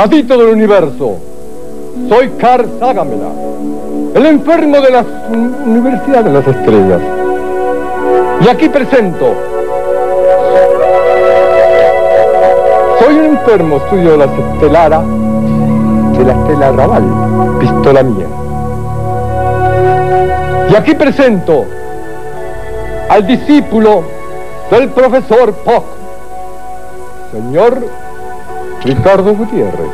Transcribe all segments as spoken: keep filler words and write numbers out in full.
Patito del universo, soy Carl Sagamela, el enfermo de la Universidad de las Estrellas. Y aquí presento. Soy un enfermo, estudio las estelaras de la estela Raval, pistola mía. Y aquí presento al discípulo del profesor Poc, señor Ricardo Gutiérrez.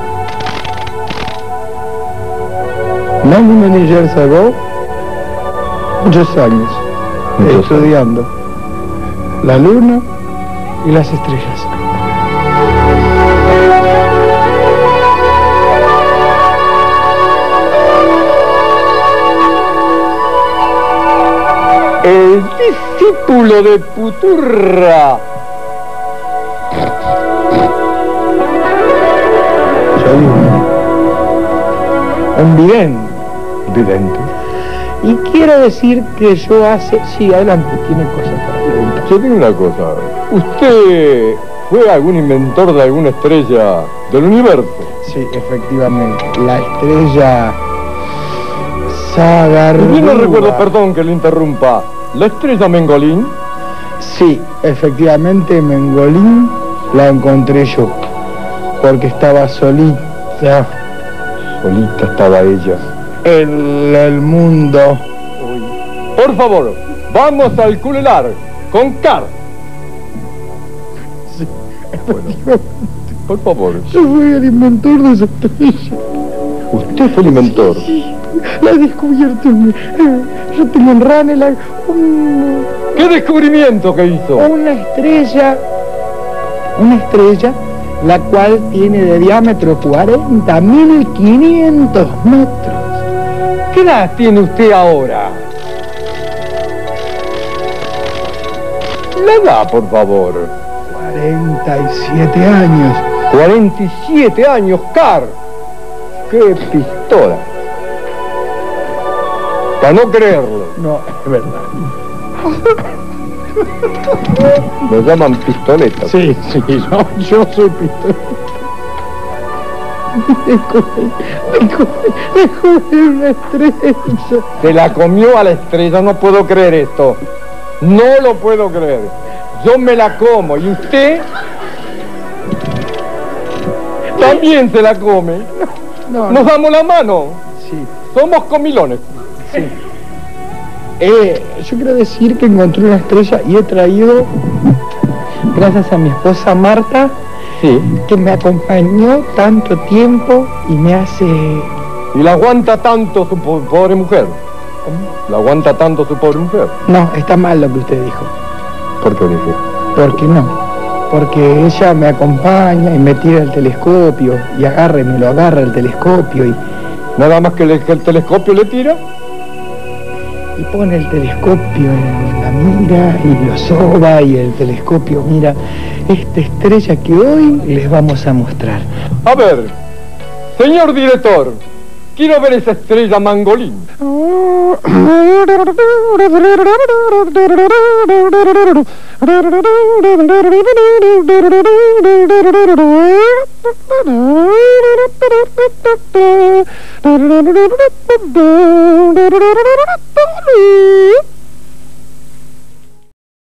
Many, many years ago, muchos años, Muchos estudiando la luna y las estrellas. El discípulo de Puturra. Soy un vidente. Vidente. Y quiero decir que yo hace... Sí, adelante, tiene cosas para preguntar. Yo digo una cosa. ¿Usted fue algún inventor de alguna estrella del universo? Sí, efectivamente. La estrella... Sagardúa. Yo no recuerdo, perdón que le interrumpa. ¿La estrella Mengolín? Sí, efectivamente, Mengolín la encontré yo. Porque estaba solita. Solita estaba ella. En el mundo. Por favor, vamos al culelar con Carl. Sí, bueno, por favor. Yo fui el inventor de esa estrella. ¿Usted fue el inventor? Sí, la he descubierto. Yo tengo en Ranelagh un, ¿Qué descubrimiento que hizo? una estrella, una estrella, la cual tiene de diámetro cuarenta mil quinientos metros. ¿Qué edad tiene usted ahora? La edad, por favor. cuarenta y siete años. cuarenta y siete años, Carl. ¡Qué pistola! Para no creerlo. No, es verdad. Lo llaman pistoleta. Sí, sí, no, yo soy pistoleta. Descubrí una estrella. Se la comió a la estrella, no puedo creer esto. No lo puedo creer. Yo me la como y usted también se la come. No, Nos no. damos la mano. Sí. Somos comilones. Sí. Eh, yo quiero decir que encontré una estrella y he traído, gracias a mi esposa Marta, Sí. que me acompañó tanto tiempo y me hace... Y la aguanta tanto su po- pobre mujer. La aguanta tanto su pobre mujer. No, está mal lo que usted dijo. ¿Por qué dije? ¿Por qué no? Porque ella me acompaña y me tira el telescopio y agarra y me lo agarra el telescopio y, Nada más que, le- que el telescopio le tira. y pone el telescopio en la mira y lo soba y el telescopio mira esta estrella que hoy les vamos a mostrar. A ver, señor director, quiero ver esa estrella Mangolín.